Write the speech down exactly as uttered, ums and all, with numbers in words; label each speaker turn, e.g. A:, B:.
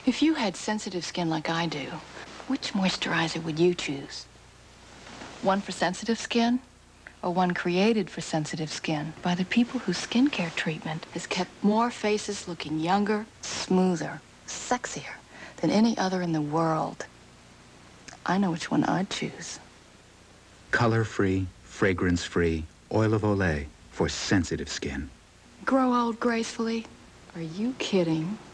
A: If you had sensitive skin like I do, which moisturizer would you choose? One for sensitive skin, or one created for sensitive skin by the people whose skincare treatment has kept more faces looking younger, smoother, sexier than any other in the world? I know which one I'd choose.
B: Color-free, fragrance-free, Oil of Olay for sensitive skin.
A: Grow old gracefully? Are you kidding?